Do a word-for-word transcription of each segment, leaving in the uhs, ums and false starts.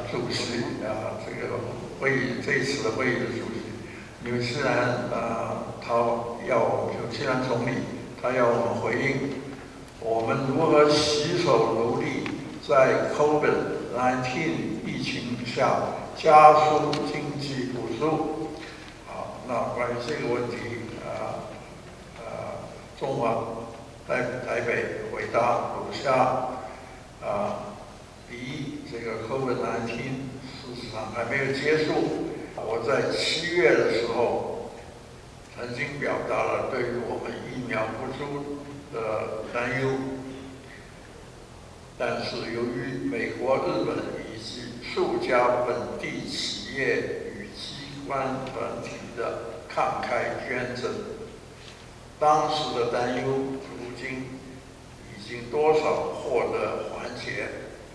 主席啊，这个会议这一次的会议的主席纽西兰啊，他要纽西兰总理他要我们回应，我们如何携手努力在 COVID 十九 疫情下加速经济复苏？好，那关于这个问题啊啊，中华台台北回答如下啊。第一，这个 COVID 十九 事实上还没有结束。我在七月的时候曾经表达了对于我们疫苗不足的担忧，但是由于美国、日本以及数家本地企业与机关团体的慷慨捐赠，当时的担忧如今已经多少获得缓解。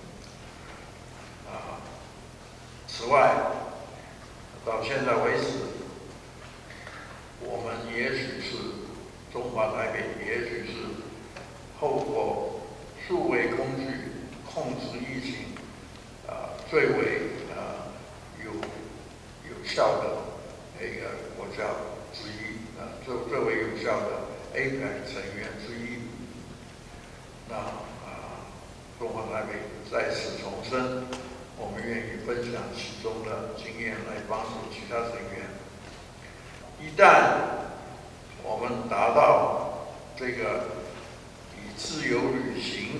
此外，到现在为止，我们也许是中华台北，也许是透过数位工具控制疫情，啊、呃，最为啊、呃、有有效的那个国家之一，啊、呃，最最为有效的 A P E C 成员之一。那啊、呃，中华台北再次重申。我们愿意分享其中的经验来帮助其他成员。一旦我们达到这个以自由旅行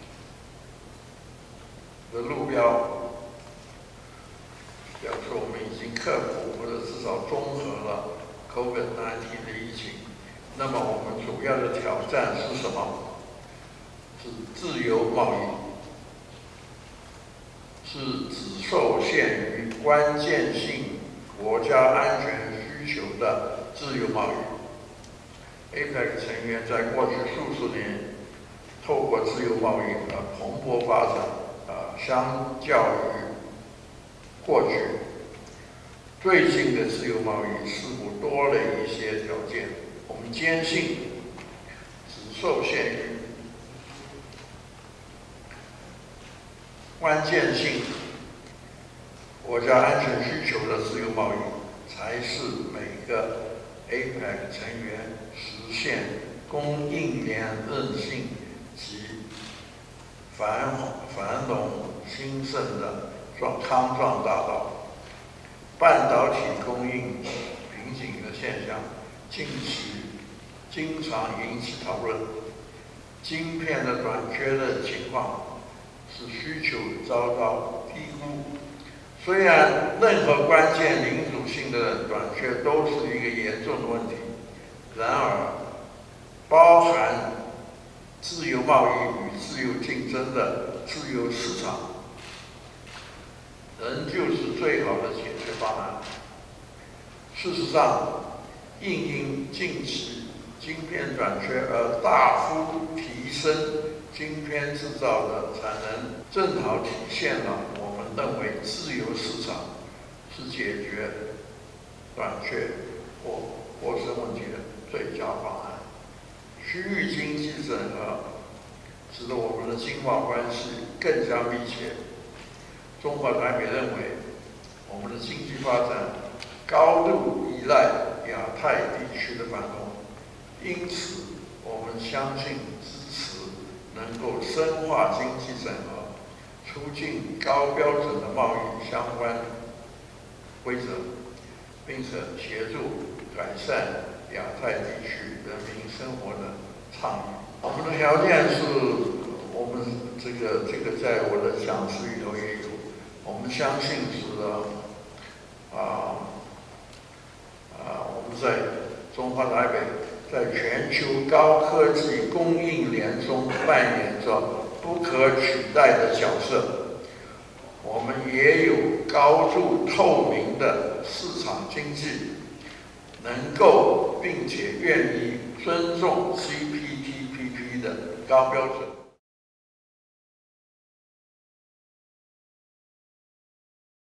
的路标，表示我们已经克服或者至少综合了 COVID 十九 的疫情，那么我们主要的挑战是什么？是自由贸易。是只受限于关键性国家安全需求的自由贸易。A P E C 成员在过去数十年透过自由贸易而蓬勃发展，啊，相较于过去，最近的自由贸易似乎多了一些条件。我们坚信，只受限于关键性国家安全需求的自由贸易，才是每个 A P E C 成员实现供应链韧性及繁繁荣兴盛的壮康壮大道。半导体供应瓶颈的现象，近期经常引起讨论。晶片的短缺的情况，使需求遭到低估。虽然任何关键领主性的短缺都是一个严重的问题，然而包含自由贸易与自由竞争的自由市场，仍旧是最好的解决方案。事实上，因因近期晶片短缺而大幅提升晶片制造的产能，正好体现了我们认为自由市场是解决短缺或获胜问题的最佳方案。区域经济整合使得我们的经贸关系更加密切。中华台北认为，我们的经济发展高度依赖亚太地区的繁荣，因此我们相信支持能够深化经济整合，促进高标准的贸易相关规则，并且协助改善亚太地区人民生活的倡议。我们的条件是，我们这个这个在我的讲词里头也有，我们相信是啊啊，我们在中华台北在全球高科技供应链中扮演着不可取代的角色。我们也有高度透明的市场经济，能够并且愿意尊重 C P T P P 的高标准。